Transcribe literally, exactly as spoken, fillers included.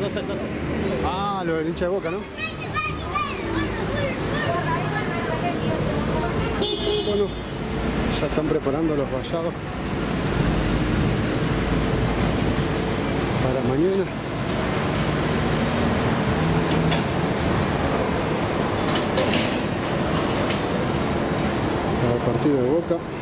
doce al doce. Ah, lo del hincha de Boca, ¿no? Bueno, ya están preparando los vallados para mañana. Para el partido de Boca.